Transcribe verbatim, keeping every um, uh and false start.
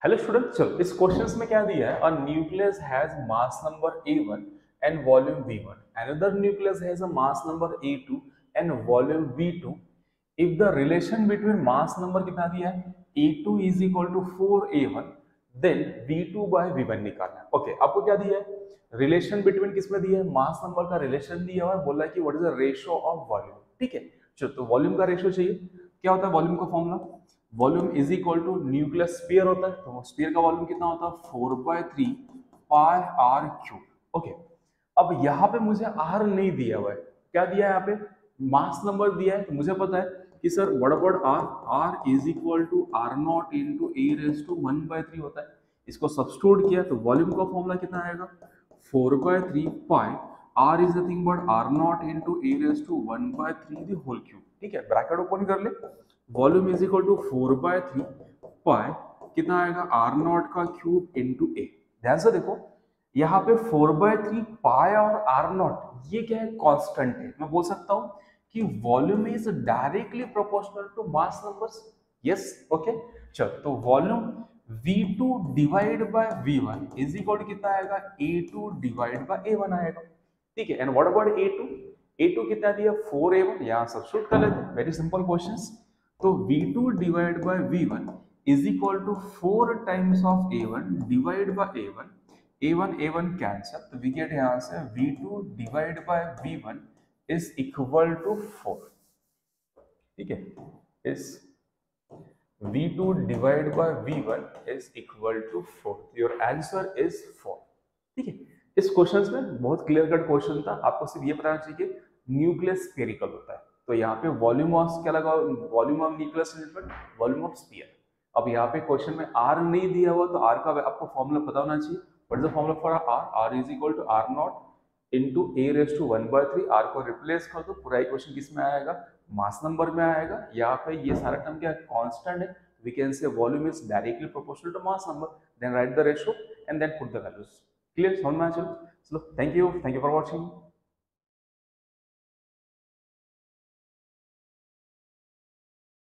Hello student, चलो इस question में क्या दिया है? A nucleus has mass number A one and volume V one. Another nucleus has a mass number A two and volume V two. If the relation between mass number कितना दिया है? A two is equal to four A one, then V two by V one निकालना है. Okay, आपको क्या दिया है? Relation between किसमें दिया है? मास नंबर का रिलेशन दिया हुआ है. बोला है कि what is the ratio of volume. ठीक है, चलो तो वॉल्यूम का रेशियो चाहिए. क्या होता है वॉल्यूम का formula? Volume is equal to nucleus sphere होता है, तो स्फीयर का वॉल्यूम कितना होता है? Four by three pi R cube. Okay, अब यहाँ पे मुझे आर नहीं दिया हुआ है. क्या दिया है यहाँ पे? मास नंबर दिया है. तो मुझे पता है कि sir what about R? R is equal to R naught into A raise to one by three होता है. इसको सब्स्टिट्यूट किया तो वॉल्यूम का फॉर्मूला कितना आएगा? Four by three pi R is nothing but R naught into A raise to one by three the whole cube. ठीक है, ब्रैकेट ओपन कर ले. Volume is equal to four by three pi कितना आएगा? R naught का cube into A. ध्यान से देखो, यहाँ पे फोर बाय थ्री पाई और आर नॉट ये क्या है? कांस्टेंट है. मैं बोल सकता हूँ कि volume is directly proportional to mass numbers. Yes, okay. चलो तो volume V two divide by V one is equal to कितना आएगा? A two divide by A one आएगा. ठीक है, and what about A two? A two कितना दिया? Four A one. यहाँ सब्स्टिट्यूट कर लेते हैं. Very simple questions. तो V two divide by V one is equal to four times of A one divide by A one. A one A one cancel, तो we get यहाँ से V two divide by V one is equal to four. ठीक है, इस V two divide by V one is equal to four. Your answer is four. ठीक है, इस question में बहुत क्लियर कट क्वेश्चन था. आपको सिर्फ ये पता चाहिए न्यूक्लियस स्फेरिकल होता है. तो यहाँ पे वॉल्यूम ऑफ क्या लगा? Volume of nucleus volume of sphere. अब यहाँ पे क्वेश्चन में आर नहीं दिया हुआ, तो आर का आपको फॉर्मूला पता होना चाहिए. What is the formula for R? R is equal to R naught into A raise to one by three. R को रिप्लेस कर दो, पूरा इक्वेशन किस में आएगा? मास नंबर में आएगा. यहाँ पे ये सारा टर्म क्या है? कांस्टेंट है. We can say volume is directly proportional to mass number. Then write the ratio and then put the values. Clear? समझ में आ? चलो, thank you thank you for watching.